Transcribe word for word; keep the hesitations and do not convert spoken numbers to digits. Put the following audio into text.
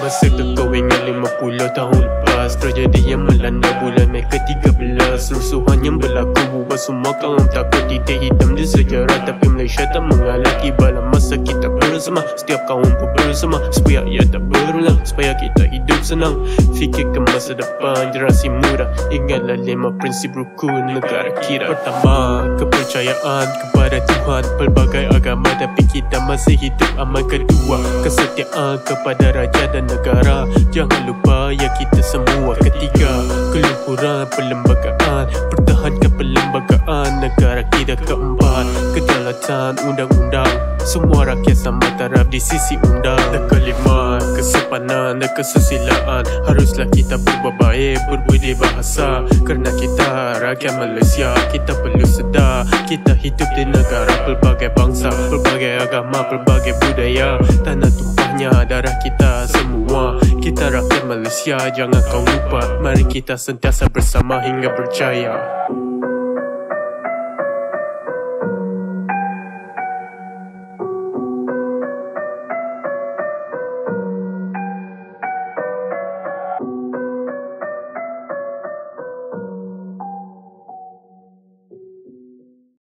masa kekawingan lima puluh tahun lepas, tragedi yang melanda bulan Mei ke tiga belas. Rusuhan yang berlaku buat semua kaum takut titik hitam di sejarah, tapi Malaysia tak mengalah bala masa kita bersama. Setiap kaum pun bersama supaya ia tak berulang, supaya kita hidup senang. Fikirkan masa depan generasi muda, ingatlah lima prinsip rukun negara kita. Pertama, kepercayaan kepada Tuhan, pelbagai agama tapi kita masih hidup aman. Kedua, kesetiaan kepada raja dan negara, jangan lupa ya kita semua. Ketiga, keluhuran perlembagaan, pertahankan perlembagaan negara kita. Keempat, kedaulatan undang-undang, semua rakyat sama taraf di sisi undang. Dan kelima, kesopanan dan kesusilaan, haruslah kita berbuat baik, berbudi bahasa. Kerana kita rakyat Malaysia, kita perlu sedar kita hidup di negara pelbagai bangsa, pelbagai agama, pelbagai budaya. Tanah tumpahnya darah kita semua, kita rakyat Malaysia, jangan kau lupa. Mari kita sentiasa bersama hingga berjaya.